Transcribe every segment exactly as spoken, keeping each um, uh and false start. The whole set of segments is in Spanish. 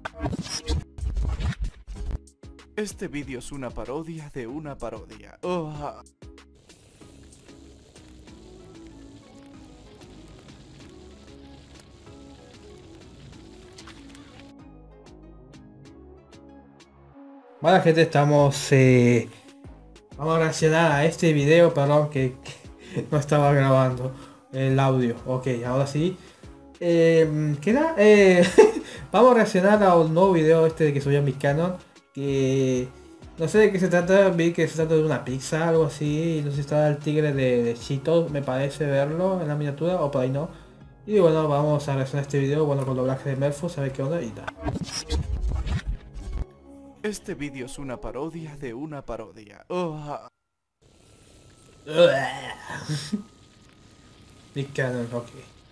Este vídeo es una parodia de una parodia. Oh. Bueno, gente, estamos... Eh, vamos a reaccionar a este video, perdón, que, que no estaba grabando el audio. Ok, ahora sí. Eh, ¿Qué era? Eh, vamos a reaccionar a un nuevo video este que subí a mi canon. Que no sé de qué se trata, vi que se trata de una pizza, algo así. No sé si está el tigre de, de Cheetos, me parece verlo en la miniatura, o por ahí no. Y bueno, vamos a reaccionar a este video, bueno, con doblaje de Merfus, a ver qué onda y tal. Este vídeo es una parodia de una parodia. Oh. Mi canon, ok.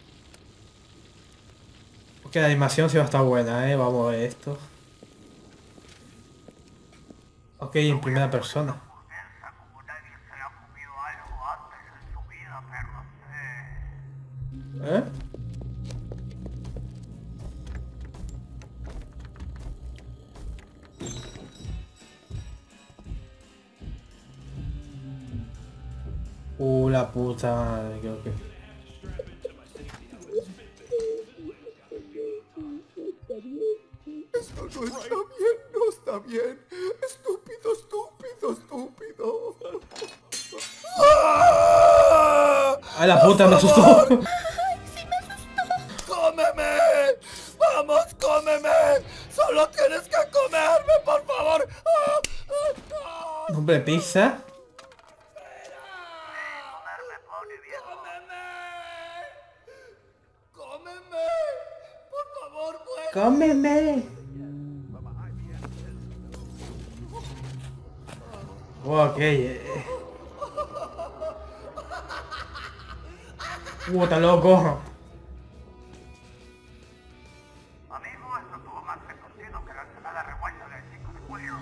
Ok, la animación sí va a estar buena, eh. Vamos a ver esto. Ok, en primera persona. ¿Eh? Uh, la puta madre, creo que... Esto no está bien, no está bien. Estúpido, estúpido, estúpido. ¡Ah! ¡Ay, la puta, me asustó! ¡Ay, sí me asustó! ¡Cómeme! ¡Vamos, cómeme! ¡Solo tienes que comerme, por favor! ¡Ah! ¡Ah! ¡Ah! ¿Nombre de pizza? ¡Cómeme! ¡Cómeme! ¡Por favor, muere! ¡Cómeme! Ok, eh. Uh, está loco. Amigo, esto tuvo más recorrido que la ensalada revuelta del cinco de julio.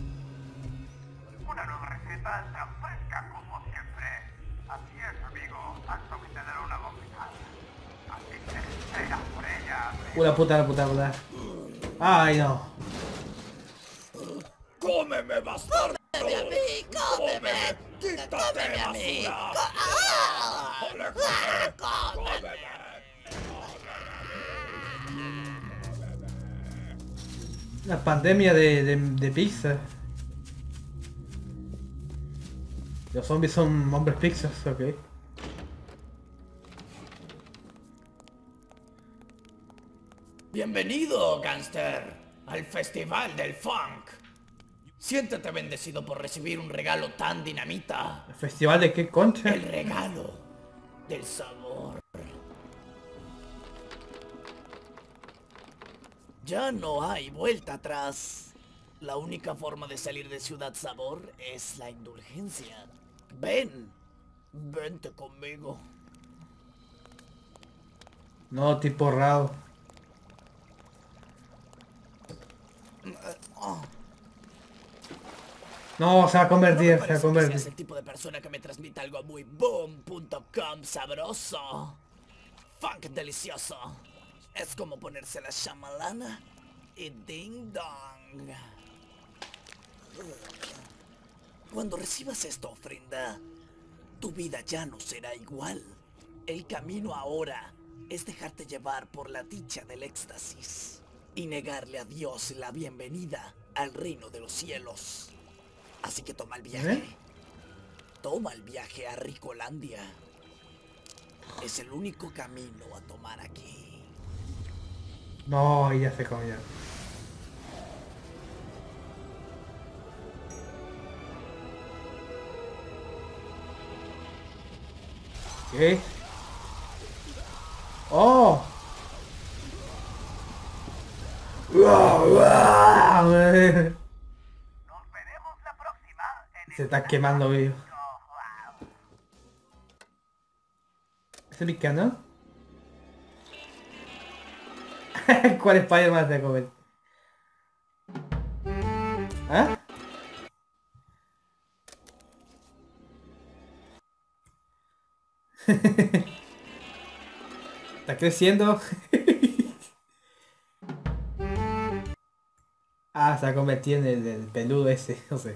Una nueva receta tan fresca como siempre. Así es, amigo. Hasta que te dará una vomitada. Así que espera por ella. Uh, la puta, la puta, la puta. Ay, no. ¡Cómeme, bastardo! ¡Cómeme a mí! ¡Cómeme! ¡Quítate, ¡Cómeme a mí! basura! ¡Ah! ¡Ole, ¡Ah! ¡Cómeme! La pandemia de, de, de pizza. Los zombies son hombres pizzas, ok. Bienvenido, gángster, al Festival del Funk. Siéntete bendecido por recibir un regalo tan dinamita. ¿El festival de qué concha? El regalo del sabor. Ya no hay vuelta atrás. La única forma de salir de Ciudad Sabor es la indulgencia. Ven, vente conmigo. No, tipo raro. No, se va a convertir, No me se va a parece que seas convertir. el tipo de persona que me transmite algo muy boom punto com sabroso. Funk delicioso. Es como ponerse la chamalana y ding dong. Cuando recibas esta ofrenda, tu vida ya no será igual. El camino ahora es dejarte llevar por la dicha del éxtasis y negarle a Dios la bienvenida al reino de los cielos. Así que toma el viaje. ¿Eh? Toma el viaje a Ricolandia. Es el único camino a tomar aquí. No, ya se comió. ¿Qué? ¡Oh! ¡Uah, uah! Nos veremos la próxima en Se está quemando vivo. ¿Es el canon? ¿Cuál Spider-Man se come? ¿Ah? Está creciendo. Ah, se ha convertido en el, el peludo ese, no sé.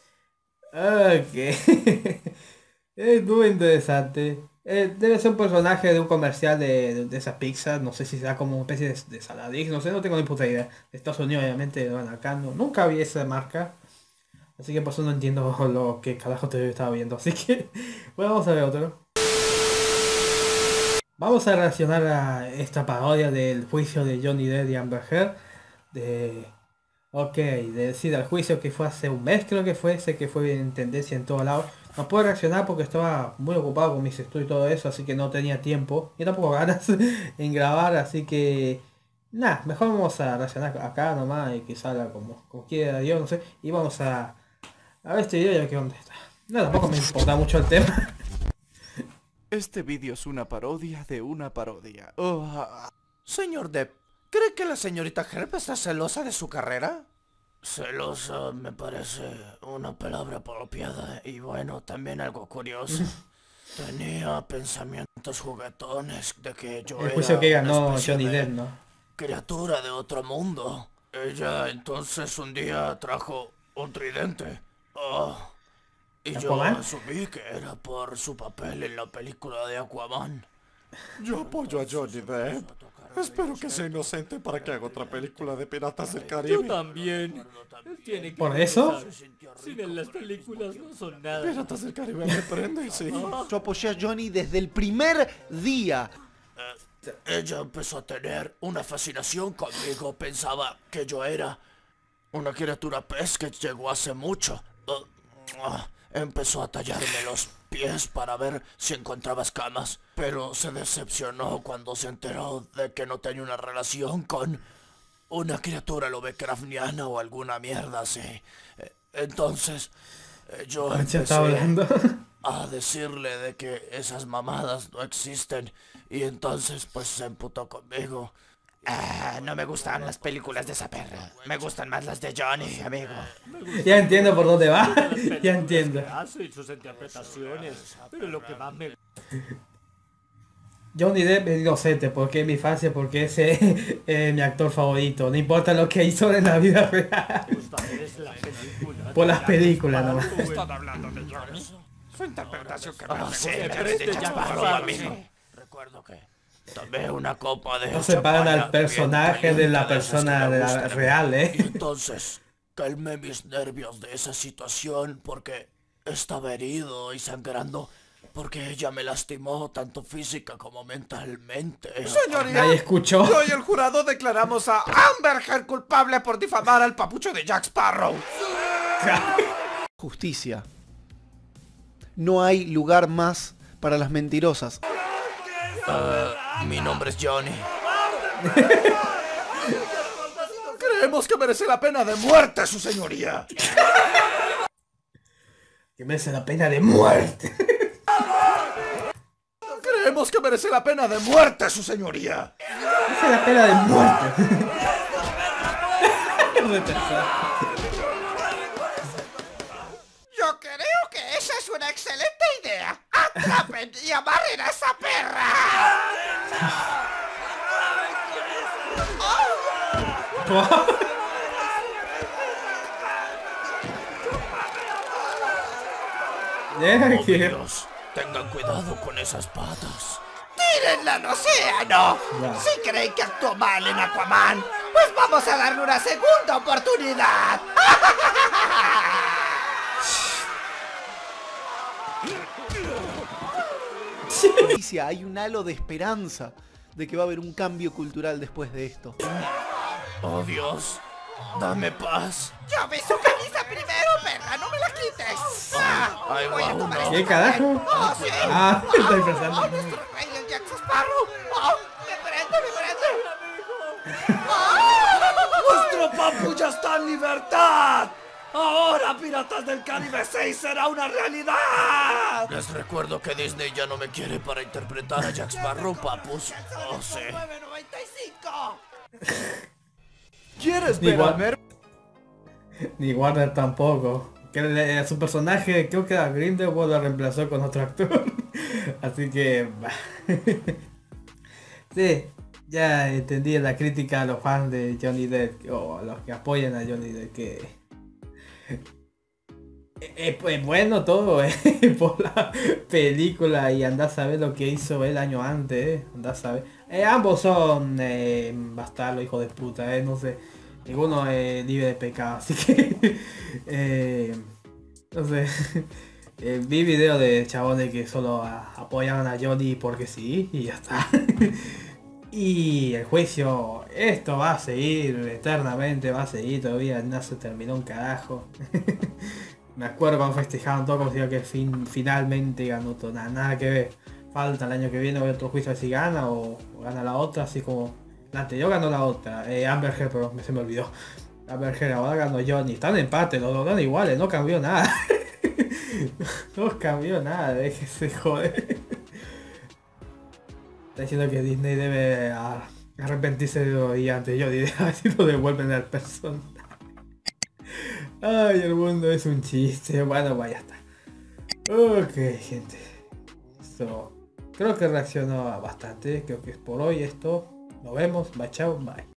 Ok. Es muy interesante. Eh, debe ser un personaje de un comercial de, de, de esa pizza. No sé si será como una especie de, de Saladix. No sé, no tengo ni puta idea. De Estados Unidos, obviamente, van acá. No, nunca vi esa marca. Así que por eso no entiendo lo que carajo te estaba viendo. Así que, bueno, vamos a ver otro. Vamos a reaccionar a esta parodia del juicio de Johnny Depp y Amber Heard. De... Ok, de decir al juicio que fue hace un mes, creo que fue, ese que fue en tendencia en todos lados. No puedo reaccionar porque estaba muy ocupado con mis estudios y todo eso, así que no tenía tiempo. Y tampoco ganas en grabar, así que... Nada, mejor vamos a reaccionar acá nomás y que salga como, como quiera Dios, no sé. Y vamos a... A ver este video ya que dónde está. No, tampoco me importa mucho el tema. Este vídeo es una parodia de una parodia. Oh. Señor Depp, ¿cree que la señorita Heard está celosa de su carrera? Celosa me parece una palabra apropiada y bueno, también algo curioso. Tenía pensamientos juguetones de que yo El juicio era que una ganó especie Johnny de Depp, ¿no? criatura de otro mundo. Ella entonces un día trajo un tridente. Oh, y yo ¿Aquaman? asumí que era por su papel en la película de Aquaman. Yo apoyo a Johnny Depp. Espero que sea inocente para que haga otra película de Piratas del Caribe. También. Él tiene que ¿Por eso? Si bien las películas no son nada. Piratas del Caribe me prende, sí. Yo apoyé a Johnny desde el primer día. Eh, ella empezó a tener una fascinación conmigo. Pensaba que yo era una criatura pez que llegó hace mucho. Uh, uh, empezó a tallarme los pies para ver si encontraba escamas, pero se decepcionó cuando se enteró de que no tenía una relación con una criatura lovecraftiana o alguna mierda así. Eh, Entonces, eh, yo ¿Qué está empecé hablando? a decirle de que esas mamadas no existen y entonces pues se emputó conmigo. Ah, no me gustan las películas de esa perra. Me gustan más las de Johnny, amigo. Ya entiendo por dónde va. Ya entiendo. Hace sus interpretaciones, pero lo que más me Johnny Depp es inocente porque es mi infancia, porque es eh, eh, mi actor favorito. No importa lo que hizo en la vida real. gusta es la película. Por las películas nomás. ¿Están hablando de Johnny? Su interpretación que Ah, me sí, gusta. pero es de Jack Jack Sparrow, Sparrow, amigo. amigo. Recuerdo que tomé una copa de No separan champaña al personaje bien de la caliente, de esas persona que me de la gustan. real, Y eh. entonces calmé mis nervios de esa situación porque estaba herido y sangrando porque ella me lastimó tanto física como mentalmente. Señoría, Nadie escuchó. yo y el jurado declaramos a Amber Heard culpable por difamar al papucho de Jack Sparrow. Justicia. No hay lugar más para las mentirosas. Uh, mi nombre es Johnny. Creemos que merece la pena de muerte, su señoría. Que merece la pena de muerte. Creemos que merece la pena de muerte, su señoría. Merece la pena de muerte. Yo creo que esa es una excelente idea. ¡Atrapen y amarren a esa perra! Yeah, Oh, que- Dios, tengan cuidado con esas patas. ¡Tírenla al océano! Ya. Si creen que actuó mal en Aquaman, pues vamos a darle una segunda oportunidad. Justicia, hay un halo de esperanza de que va a haber un cambio cultural después de esto. Oh Dios, dame paz. Yo vi su camisa primero, perra, no me la quites. Ah, Ay, voy a guau, tomar no. este ¿Qué carajo? Oh, sí. Ah, estoy pensando. Oh, nuestro rey, el Jack Sparrow. Oh, me prende, me prende. ¡Nuestro papu ya está en libertad! ¡Ahora Piratas del Caribe seis será una realidad! Les recuerdo que Disney ya no me quiere para interpretar a Jack Sparrow, papus. Oh, sí. nueve noventa y cinco. ¿Quieres Ni ver a War- Mer? Ni Warner tampoco. Que le- a su personaje, creo que a Grindelwald lo reemplazó con otro actor. Así que... bah. Sí. Ya entendí la crítica a los fans de Johnny Depp o a los que apoyan a Johnny Depp que es pues bueno todo eh, por la película y andás a ver lo que hizo el año antes, eh, andás a ver. Eh, ambos son eh, bastardos, hijos de puta, eh, no sé. Ninguno es libre de pecado, así que eh, no sé. Eh, vi videos de chabones que solo a, apoyaban a Johnny porque sí y ya está. Y el juicio, esto va a seguir eternamente, va a seguir todavía, no se terminó un carajo. Me acuerdo cuando festejaban todo como si que fin, finalmente ganó todo, nada, nada que ver. Falta el año que viene ver otro juicio si gana o, o gana la otra, así como la anterior ganó la otra, eh, Amber Heard, pero se me olvidó. Amber Heard, ahora ganó Johnny, están en empate, los dos dan iguales, no cambió nada. No cambió nada, déjese joder. Está diciendo que Disney debe a, arrepentirse de lo y antes yo diré a ver si lo devuelven al personaje. Ay, el mundo es un chiste. Bueno, pues ya está. Ok, gente. Esto creo que reaccionó bastante. Creo que es por hoy esto. Nos vemos. Bye, chao. Bye.